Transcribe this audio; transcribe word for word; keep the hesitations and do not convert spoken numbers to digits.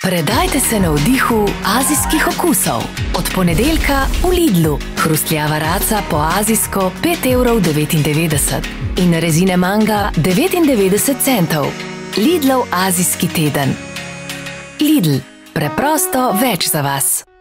Predajte se navdihu azijskih okusov. Od ponedeljka v Lidlu. Hrustljava raca po azijsko pet evrov devetindevetdeset in rezine manga devetindevetdeset centov. Lidlov azijski teden. Lidl. Preprosto več za vas.